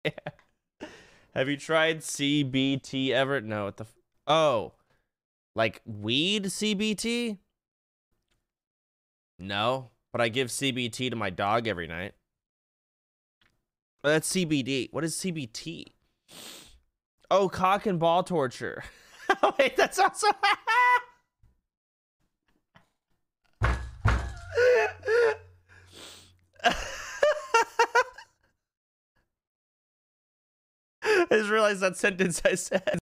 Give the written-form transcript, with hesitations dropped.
Have you tried CBT ever? No, what the oh. Like weed CBT? No, but I give CBT to my dog every night. Oh, that's CBD. What is CBT? Oh, cock and ball torture. Wait, that's also... I just realized that sentence I said.